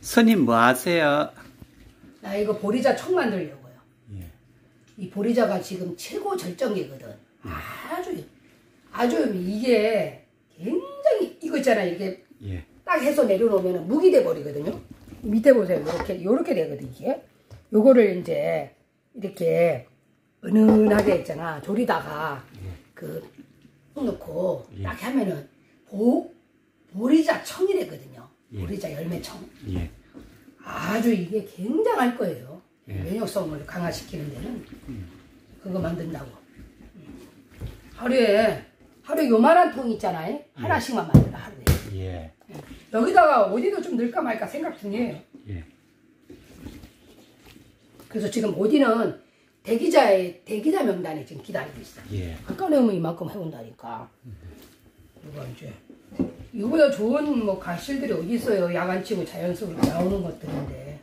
스님 뭐 하세요? 나 이거 보리자 청 만들려고요. 예. 이 보리자가 지금 최고 절정이거든. 아주 이게 굉장히 이거 있잖아요. 이게 예. 딱 해서 내려놓으면 묵이 돼 버리거든요. 밑에 보세요. 요렇게 되거든 이게. 요거를 이제 이렇게 은은하게 있잖아. 졸이다가 그 넣고 딱 하면은 보리자 청이래거든요. 보리자 열매청. 예. 아주 이게 굉장할 거예요. 면역성을 강화시키는 데는 그거 만든다고. 하루에 요만한 통 있잖아요. 하나씩만 만들어 하루에. 예. 여기다가 어디도 좀 넣을까 말까 생각 중이에요. 예. 그래서 지금 어디는 대기자 명단에 지금 기다리고 있어요. 예. 아까 내면 이만큼 해온다니까. 이거 이제 이거보다 좋은 뭐 가실들이 어디 있어요. 야간치고 자연스럽게 나오는 것들인데.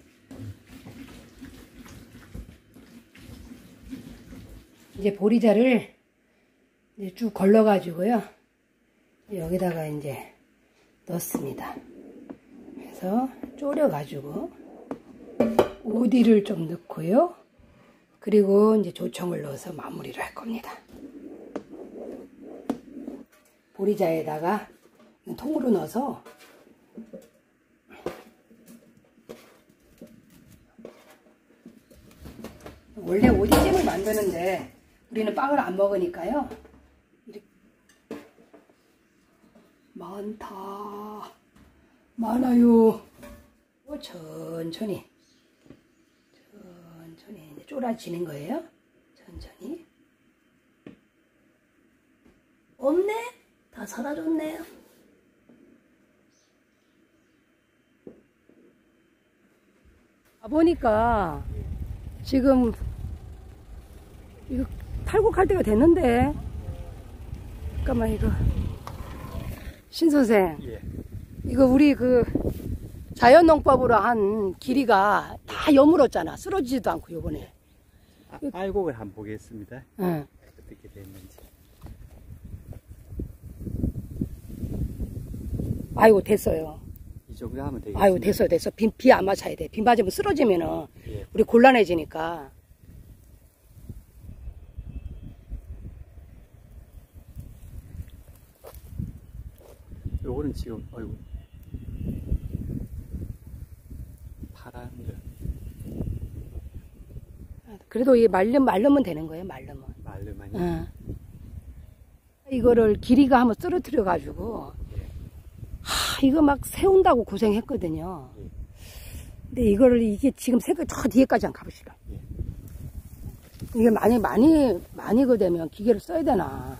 이제 보리자를 이제 쭉 걸러가지고요. 여기다가 이제 넣습니다. 그래서 졸여가지고 오디를 좀 넣고요. 그리고 이제 조청을 넣어서 마무리를 할 겁니다. 보리자에다가 통으로 넣어서 원래 오디찜을 만드는데 우리는 빵을 안 먹으니까요. 이렇게 많아요. 천천히 이제 쫄아지는 거예요. 천천히. 없네? 다 사라졌네요. 보니까 지금 이거 탈곡할 때가 됐는데. 잠깐만 이거 신선생. 예. 이거 우리 그 자연농법으로 한 길이가 다 여물었잖아. 쓰러지지도 않고 요번에. 알곡을 한번 보겠습니다. 응. 어떻게 됐는지. 아이고 됐어요. 이 정도 하면 되겠습니다. 아이고 됐어. 비 안 맞아야 돼. 비 맞으면 쓰러지면은 예. 우리 곤란해지니까. 요거는 지금 어이구 파란 거. 그래도 이 말르면 되는 거예요. 말르면. 말르만요. 응. 이거를 길이가 한번 쓰러뜨려 가지고 이거 막 세운다고 고생했거든요. 근데 이게 지금 색을 저 뒤에까지 안 가보시라. 이게 많이 그 되면 기계를 써야 되나.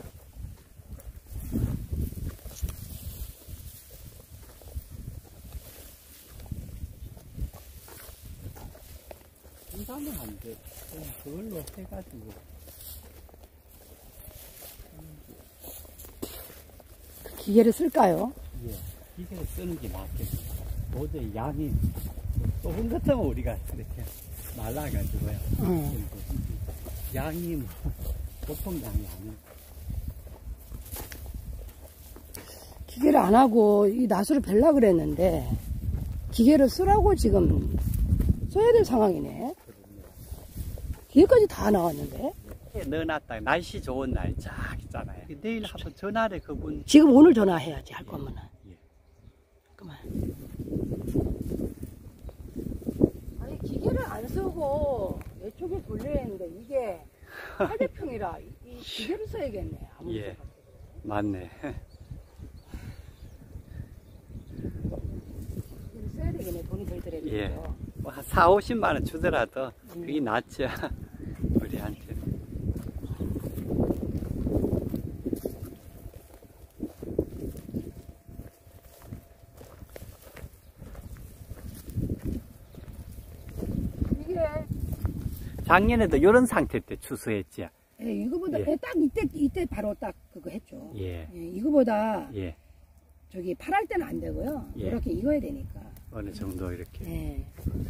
인사는 안 돼. 그냥 그걸로 해가지고. 기계를 쓸까요? 예. 기계를 쓰는 게 낫겠네요. 도저히 양이 또 흔들면 우리가 이렇게 말라가지고요. 양이 뭐 보통 양이 아니에요. 기계를 안 하고 이 나수를 벨라 그랬는데 기계를 쓰라고 지금 써야 될 상황이네. 기계까지 다 나왔는데. 넣어놨다. 날씨 좋은 날 쫙 있잖아요. 내일 한번 전화를 그분. 지금 오늘 전화해야지 할 거면은. 예. 잠깐만. 아니 기계를 안 쓰고 내 쪽에 돌려야 했는데 이게 800평이라 이 기계를 써야겠네. 아무리 예. 맞네. 기계를 써야 되겠네. 돈이 덜 들어야 되겠죠. 예. 뭐 한 4, 50만 원 주더라도 그게 낫죠. 우리한테. 작년에도 이런 상태 때 추수했지. 예, 이거보다 예. 딱 이때 바로 딱 그거 했죠. 예. 예, 이거보다 예. 저기 파랄 때는 안 되고요. 예. 이렇게 익어야 되니까. 어느 정도 이렇게. 예.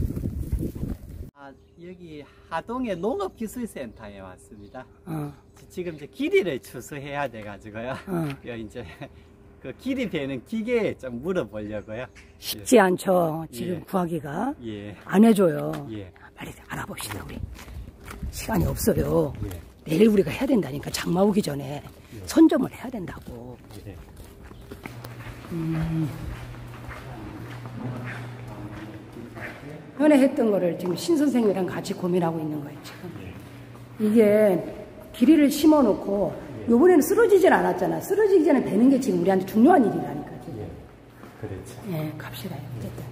여기 하동의 농업기술센터에 왔습니다. 어. 지금 이제 길이를 추수해야 돼가지고요. 어. 이제 그 길이 되는 기계에 좀 물어보려고요. 쉽지 않죠. 지금 예. 구하기가. 예. 안 해줘요. 예. 빨리 알아봅시다, 우리. 시간이 없어요. 예. 내일 우리가 해야 된다니까. 장마 오기 전에 예. 선점을 해야 된다고. 예. 전에 했던 거를 지금 신 선생님이랑 같이 고민하고 있는 거예요, 지금. 이게 길이를 심어 놓고, 요번에는 쓰러지질 않았잖아. 쓰러지기 전에 되는 게 지금 우리한테 중요한 일이라니까. 지금. 예. 그렇죠. 예, 갑시다. 어쨌든.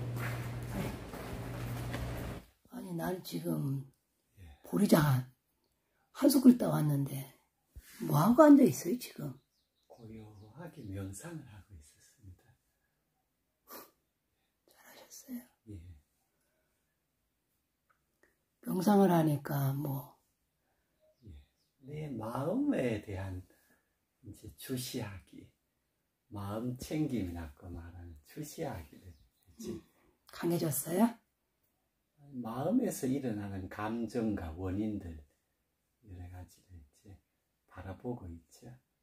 아니, 난 지금 보리자 한수 끓다 왔는데, 뭐하고 앉아있어요, 지금? 고요하게 명상을 하고 있었습니다. 잘하셨어요. 예. 명상을 하니까, 예. 내 마음에 대한 이제 주시하기, 마음 챙김이라고 말하는 주시하기를 했지. 강해졌어요? 마음에서 일어나는 감정과 원인들 여러 가지를 이제 바라보고 있죠.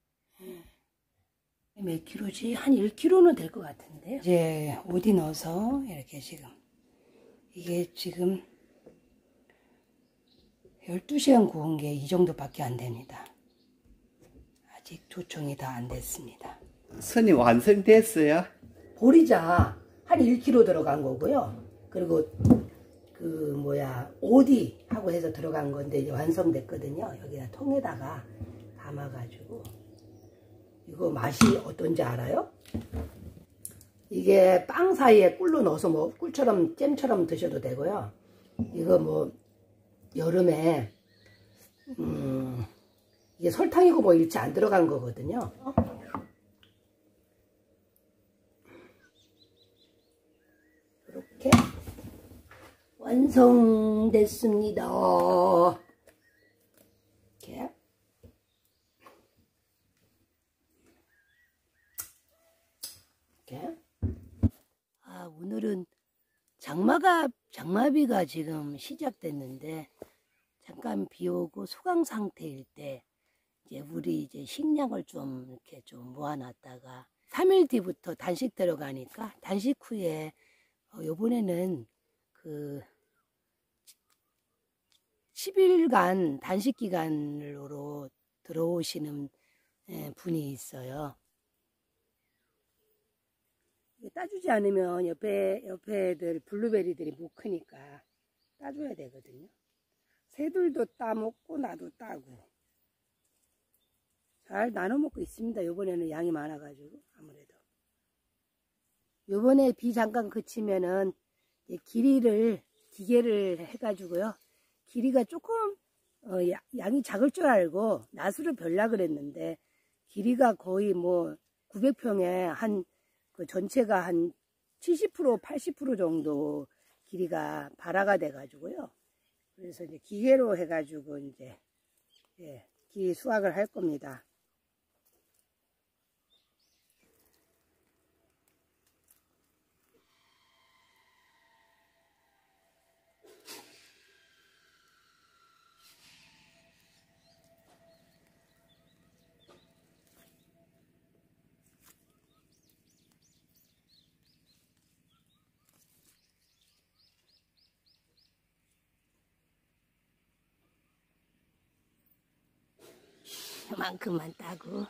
몇 킬로지? 한 1kg는 될 것 같은데요. 이제 어디 넣어서 이렇게 지금 이게 지금 12시간 구운 게 이 정도밖에 안 됩니다. 아직 조청이 다 안 됐습니다. 선이 완성됐어요? 보리자 한 1kg 들어간 거고요. 그리고 오디 하고 해서 들어간 건데 이제 완성됐거든요. 여기다 통에다가 담아가지고. 이거 맛이 어떤지 알아요? 이게 빵 사이에 꿀로 넣어서 뭐 꿀처럼 잼처럼 드셔도 되고요. 이거 뭐 여름에 이게 설탕이고 뭐 일치 안 들어간 거거든요. 이렇게 완성됐습니다. 이렇게. 이렇게. 아, 오늘은 장마비가 지금 시작됐는데, 잠깐 비 오고 소강 상태일 때, 이제 우리 이제 식량을 좀 이렇게 좀 모아놨다가, 3일 뒤부터 단식 들어가니까, 단식 후에, 요번에는 10일간 단식 기간으로 들어오시는 분이 있어요. 따주지 않으면 옆에 애들 블루베리들이 못 크니까 따줘야 되거든요. 새들도 따먹고 나도 따고 잘 나눠 먹고 있습니다. 요번에는 양이 많아가지고 아무래도 요번에 비 잠깐 그치면은 기계를 해가지고요. 길이가 조금 양이 작을 줄 알고 낫으로 별라 그랬는데 길이가 거의 뭐 900평에 전체가 한 70% 80% 정도 길이가 발화가 돼 가지고요. 그래서 이제 기계로 해 가지고 이제 기 수확을 할 겁니다. 그만큼만 따고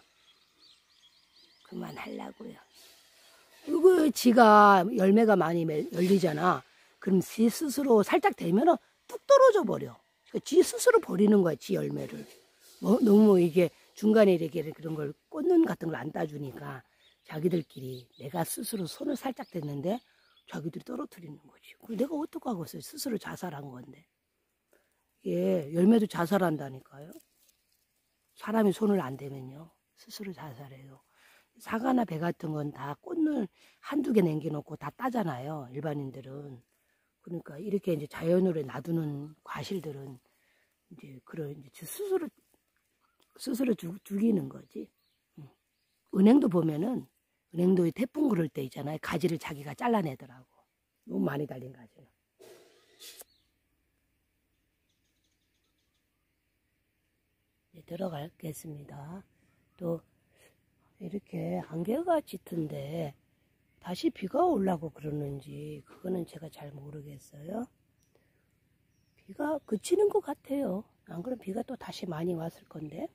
그만하려고요. 이거 지가 열매가 많이 열리잖아. 그럼 지 스스로 살짝 되면 뚝 떨어져 버려. 그러니까 지 스스로 버리는 거야, 지 열매를. 너무 이게 중간에 이렇게 그런 걸 꽃눈 같은 걸 안 따주니까 자기들끼리 내가 스스로 손을 살짝 댔는데 자기들이 떨어뜨리는 거지. 그걸 내가 어떡하겠어요. 스스로 자살한 건데. 예, 열매도 자살한다니까요. 사람이 손을 안 대면요. 스스로 자살해요. 사과나 배 같은 건 다 꽃을 한두 개 남겨놓고 다 따잖아요. 일반인들은. 그러니까 이렇게 이제 자연으로 놔두는 과실들은 이제 이제 스스로 죽이는 거지. 은행도 보면은 은행도에 태풍 그럴 때 있잖아요. 가지를 자기가 잘라내더라고. 너무 많이 달린 가지는. 들어가겠습니다. 또 이렇게 안개가 짙은데 다시 비가 오려고 그러는지 그거는 제가 잘 모르겠어요. 비가 그치는 것 같아요. 안 그러면 비가 또 다시 많이 왔을 건데.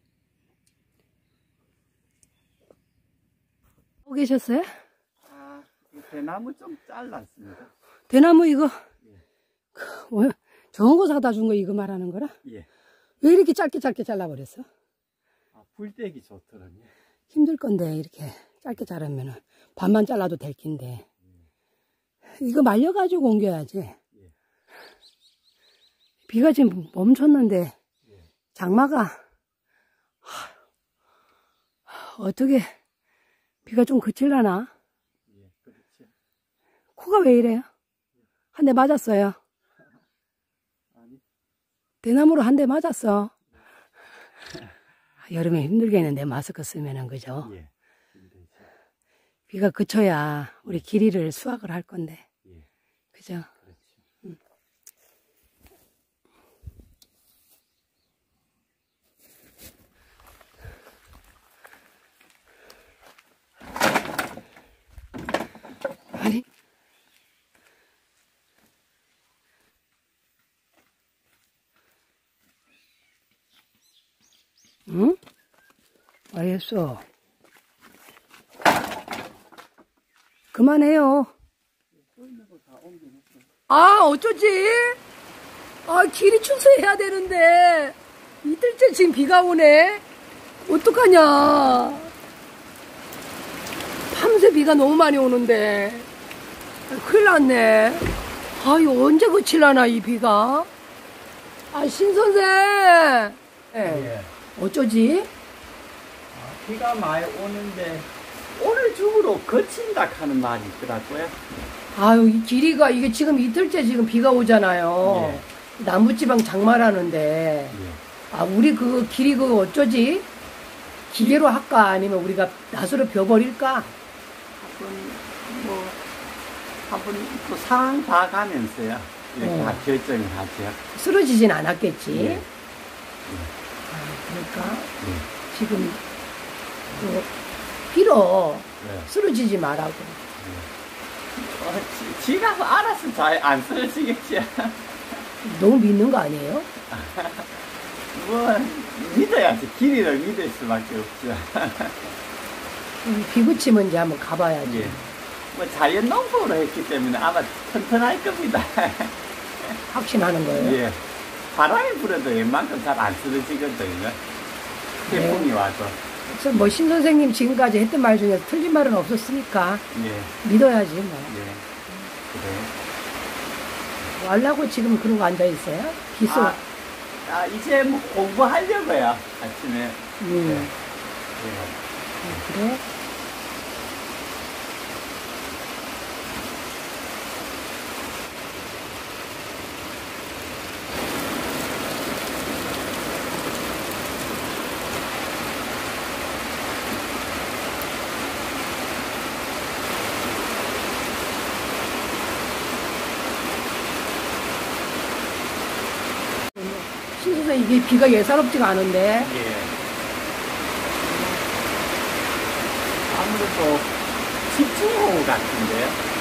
보고 계셨어요? 아, 대나무 좀 잘랐습니다. 대나무 이거 예. 좋은 거 사다 준 거 이거 말하는 거라? 예. 왜 이렇게 짧게 잘라버렸어? 아, 불떼기 좋더라고요. 힘들 건데 이렇게 짧게 자르면은 반만 잘라도 될 낀데 이거 말려가지고 옮겨야지. 비가 지금 멈췄는데 장마가 어떻게 비가 좀 그칠라나? 예, 그렇죠. 코가 왜 이래요? 한 대 맞았어요. 아니. 대나무로 한 대 맞았어. 여름에 힘들겠는데 마스크 쓰면은 그죠? 예. 힘들죠. 비가 그쳐야 우리 길이를 수확을 할 건데. 예. 그죠? 그렇죠. 아니. 응? 알겠어. 그만해요. 아, 어쩌지? 아, 길이 추수해야 되는데. 이틀째 지금 비가 오네. 어떡하냐. 밤새 비가 너무 많이 오는데. 큰일 났네. 아, 이거 언제 그칠라나, 이 비가? 아, 신선생. 예. 어쩌지? 비가 많이 오는데 오늘 중으로 그친다 하는 말이 있더라고요. 아유, 이 길이가, 이게 지금 이틀째 지금 비가 오잖아요. 남부지방 장마라는데. 예. 아, 우리 그 길이 그 어쩌지? 기계로 할까? 아니면 우리가 낫으로 벼버릴까? 한번 또 상황 봐가면서요. 이렇게 다 결정을 하죠. 쓰러지진 않았겠지? 예. 아, 그러니까 예. 지금 그 비로 예. 쓰러지지 말라고. 지가 알아서 잘 안 쓰러지겠지. 너무 믿는 거 아니에요? 뭐 믿어야지. 길이를 믿을 수밖에 없죠. 비 그치면 이제 한번 가봐야지. 예. 뭐 자연 농법으로 했기 때문에 아마 튼튼할 겁니다. 확신하는 거예요? 예. 바람이 불어도 웬만큼 잘 안 쓰러지거든요. 태풍이 와도. 그래서 뭐 신 선생님 지금까지 했던 말 중에 틀린 말은 없었으니까 예. 믿어야지 뭐. 예. 그래. 뭐 하려고 지금 그러고 앉아 있어요? 기수. 이제 뭐 공부하려고요. 아침에. 네. 그래? 신수서 이게 비가 예사롭지가 않은데. 예. 아무래도 집중호우 같은데요.